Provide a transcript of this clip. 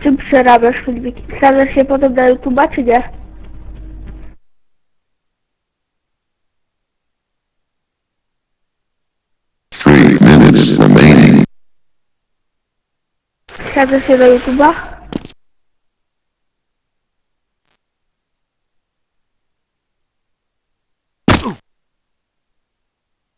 Czym przerabiasz filmiki? Wsadzasz się potem na YouTube'a, czy nie? Three minutes remaining. Wsadzasz się na YouTube'a?